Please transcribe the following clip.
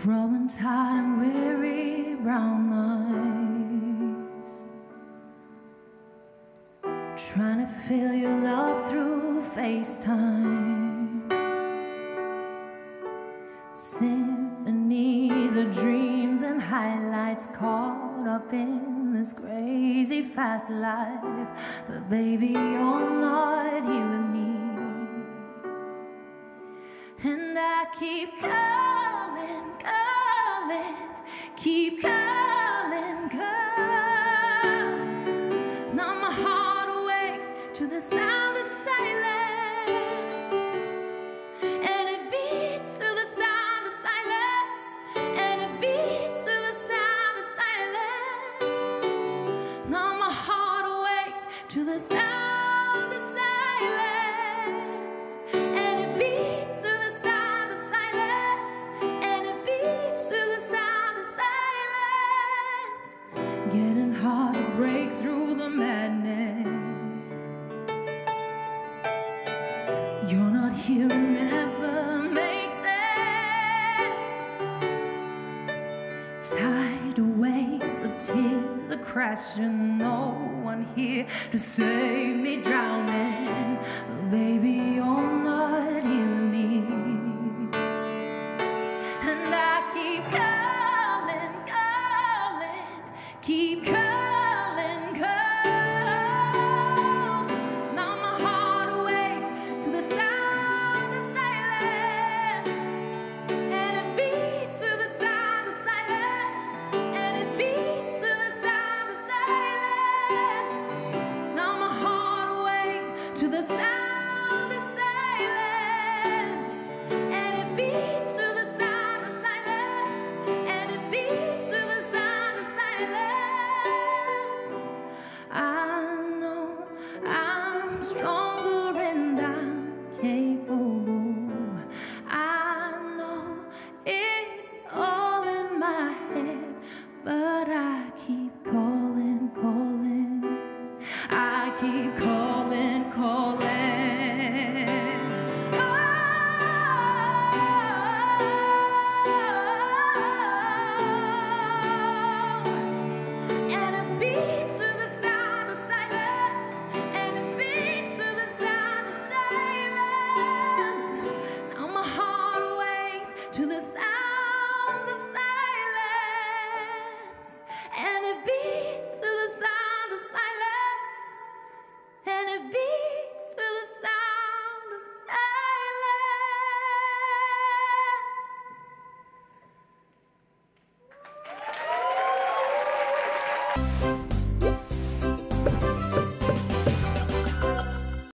growing tired and weary brown eyes, trying to feel your love through FaceTime. Symphonies of dreams and highlights caught up in this crazy fast life. But baby, you're not here with me, and I keep calling, calling, keep calling, 'cause now my heart awakes to the sound of silence, and it beats to the sound of silence, and it beats to the sound of silence. Now my heart awakes to the sound of silence, and it beats to the sound of silence, and it beats to the sound of silence. Getting hard to break through the madness. You're not here, it never makes sense. Tidal waves of tears are crashing, no one here to save me drowning. But baby, you're not here with me, and I keep calling, calling, keep calling, 'cause now my heart awakes to the sound of silence, and it beats to the sound of silence, and it beats to the sound of silence. Now my heart awakes to the sound of silence, and it beats to the sound of silence, and it beats to the sound of silence. I know I'm stronger and I'm capable. I know it's all in my head, but I keep calling, calling. I keep calling, calling. And it beats to the sound of silence, and it beats to the sound of silence. Now my heart awakes to the sound of silence, and it beats to the sound of silence, and it beats to the sound of silence.